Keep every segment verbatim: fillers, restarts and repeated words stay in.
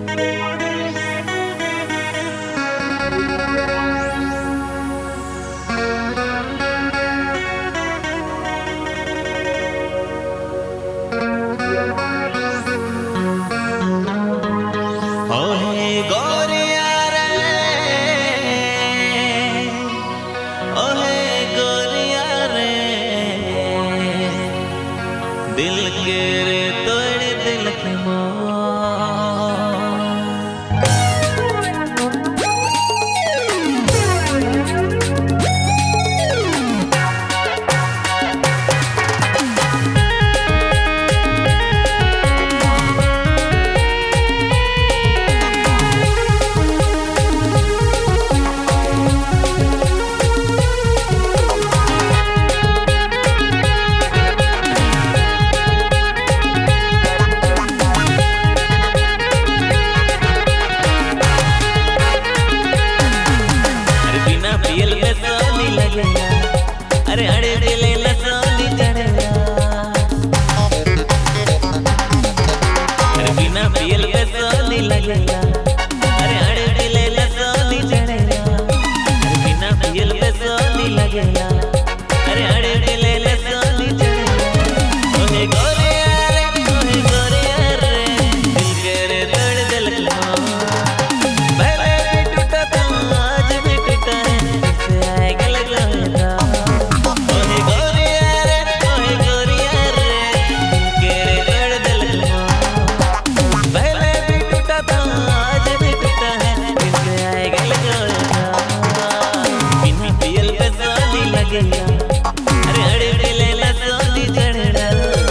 दिल के रे तोड़ दिल के अरे अड़े दिले लसोनी चढ़ेगा, अरे बिना पियल पे सोनी लगेगा। अरे अड़े दिले लसोनी चढ़ेगा, अरे बिना पियल पे सोनी लगेगा। अरे अड़े दिले लसोनी चढ़ेगा। ओहे गोरिया रे ओहे गोरिया रे दिल के रे तोड़ दिल को। पहले भी टूटा था आज भी टूटा है, इससे आएगा लगेगा। अरे अड़े दिले लसोनी चढ़ेगा।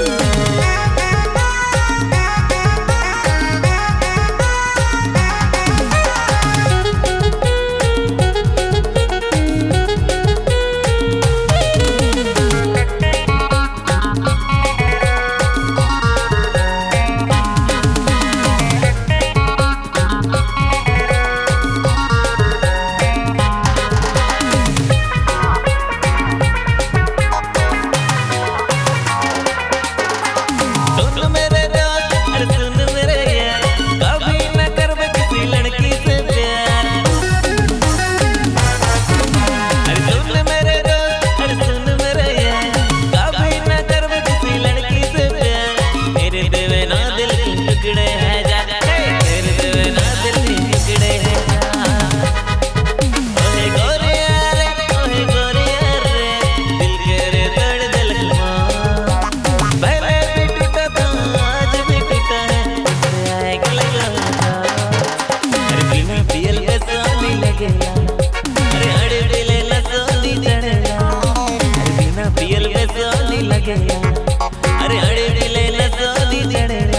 अरे अड़े दिले लसोनी चढ़ेगा, अरे बिना पियल पे सोनी लगेगा। अरे अड़े दिले लसोनी चढ़ेगा।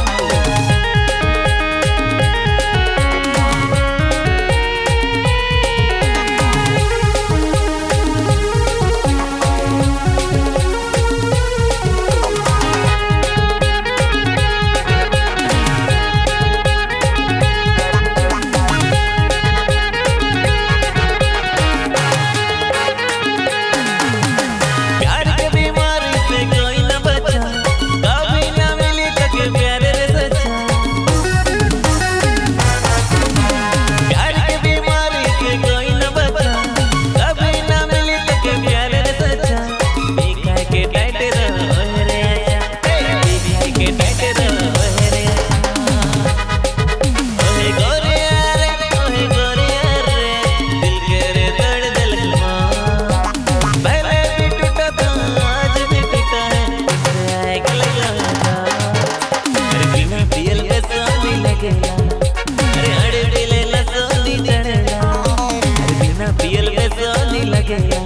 अरे अड़े दिले लसोनी चढ़ेगा, अरे बिना पियल पे सोनी लगेगा।